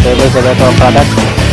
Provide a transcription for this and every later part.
deliver sa ito ang product.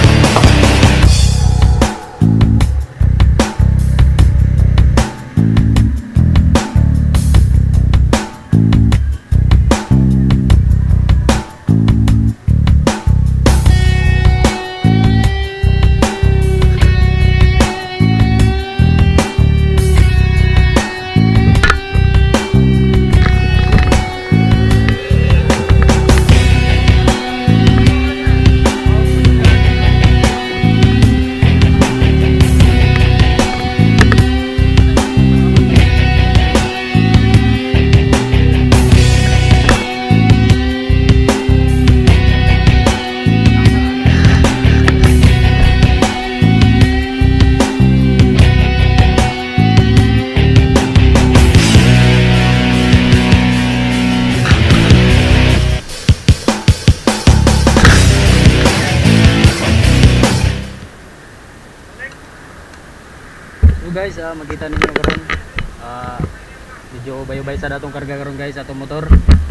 So guys, makita ninyo karon medyo ubay-ubay sa datong karga karon guys atong motor.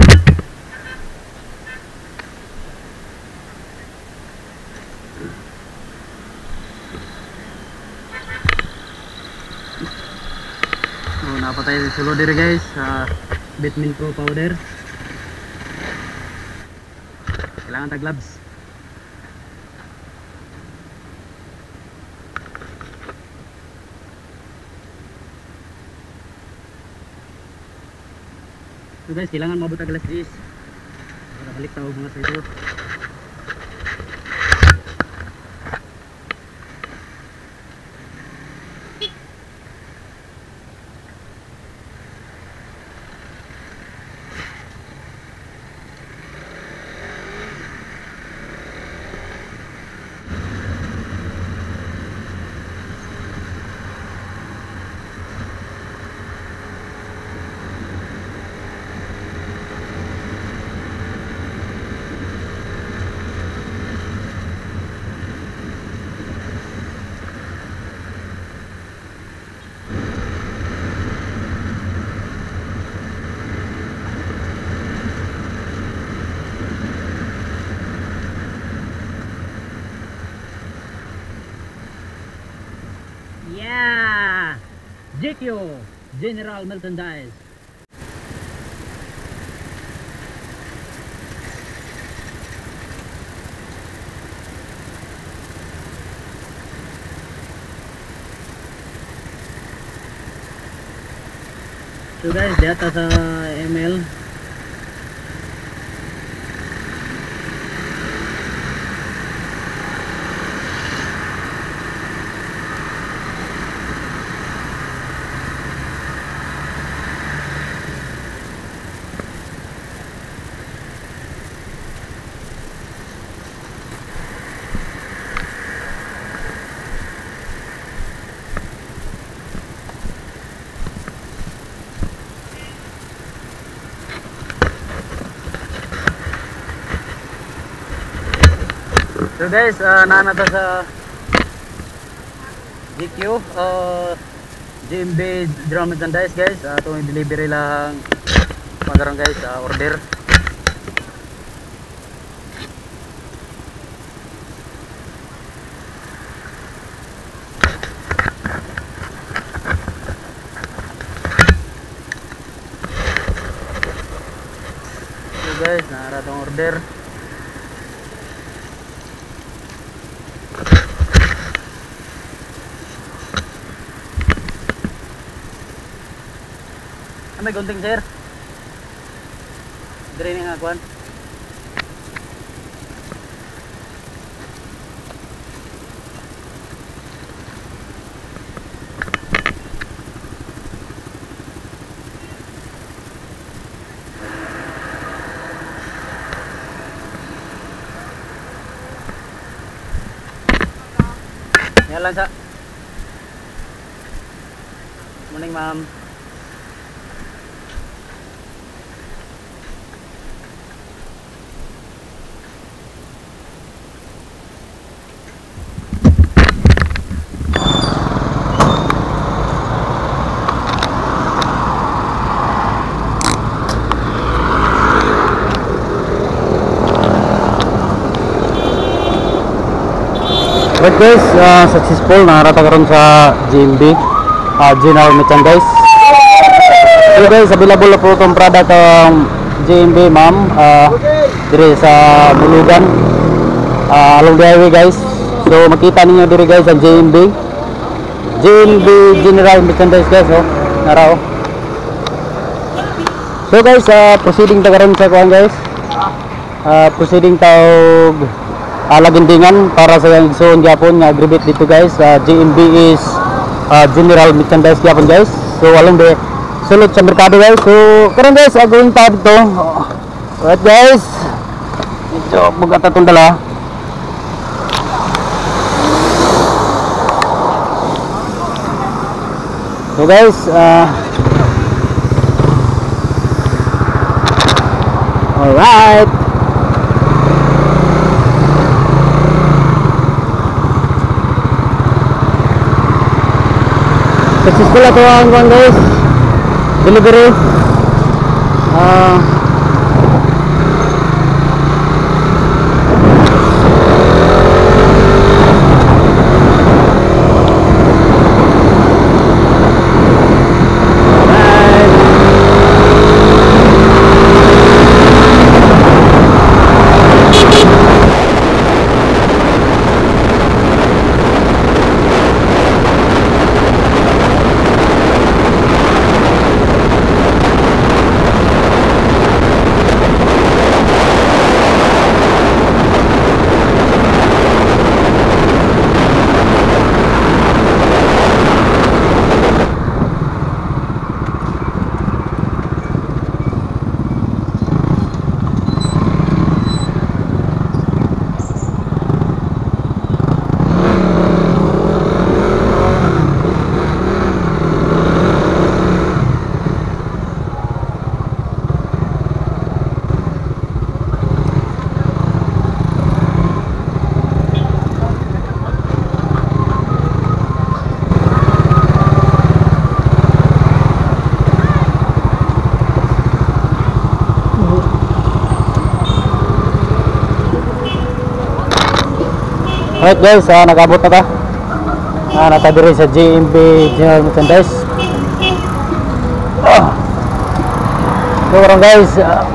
So napatay sulod diri guys Bitmin Pro powder. Kailangan tag gloves. So guys, kailangan mabot ang alas 10 para balik tawag mga sa ito. Yeah! GQ General Merchandise. So guys, data sa ML. So guys, nanata sa GQ GMB Drum Merchandise guys. Itong delivery lang pagkaroon guys, order. So guys, nara tong order. May gunting sir. Dire nga kuan. Yan lang sa. Morning ma'am. But guys, successful na rata karon sa GMB, General Merchandise. So guys, available na po itong product ng GMB ma'am, dire sa Bulugan, along the highway guys. So makita ninyo dire guys ang GMB General Merchandise guys, oh, nara oh. So guys, proceeding ta karon sa kuan guys. Proceeding tawag lagindingan para sa igsoon gyapon nga aggregate dito guys. GMB is General Merchandise gyapon guys. So along the sulod sa merkado guys. So karon guys, going pa dito. Alright guys, medyo bugat atong dala. So guys, alright. Successful ako ang kuan guys. Delivery. Alright guys, nag-abot na ta. Natadiri sa GMB General Merchandise. So karon guys,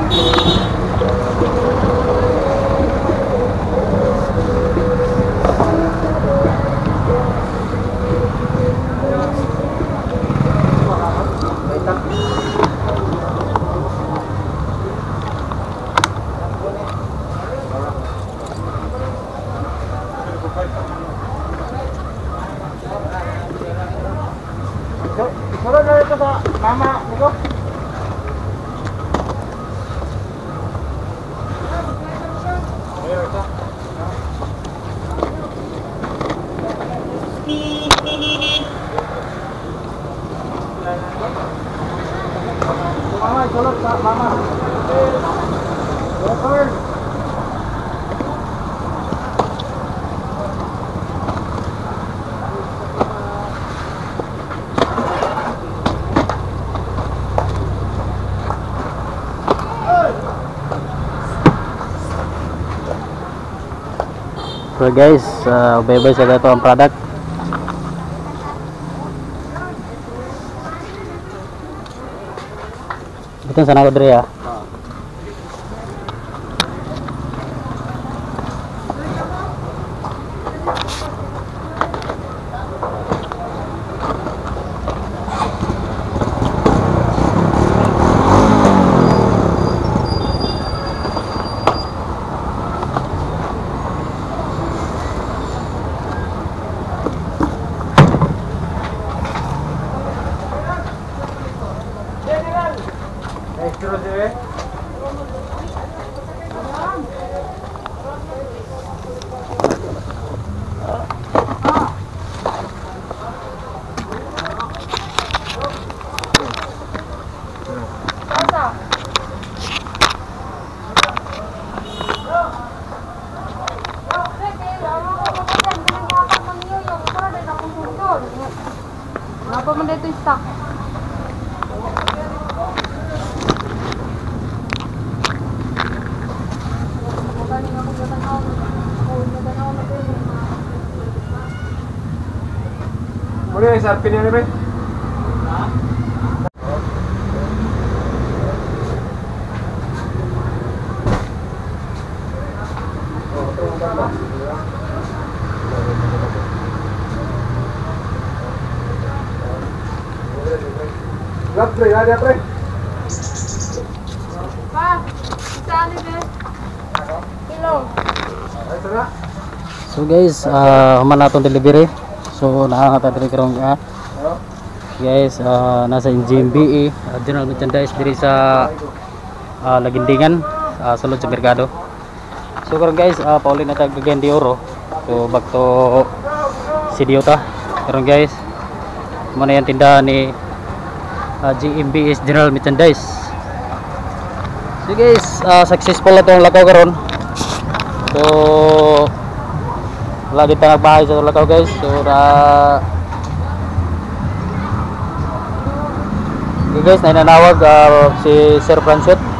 Sunod na ito sa mama nito. Mama, sulod sa mama. so guys, bye-bye sa ito ang product. Bitin sana ko diri ha. Apa man dito stock? Ano yung SRP niya rin? Lap, pre, ada pre. Pa, saan ito? Kilo. Ay, sana. So guys, human na itong delivery. So nakakata diri karong guys, nasa GMBE general merchandise diri sa Lagindingan, sulod sa merkado. So karon guys, pauli na tag again di oro. So back to Sidiota. Karon guys, mo na yan tindahan ni GMBE general merchandise. So guys, successful na itong lakaw karon. So lagi tayo nagbahay sa lakaw guys. So okay guys, nainanawag si Sir Franchot.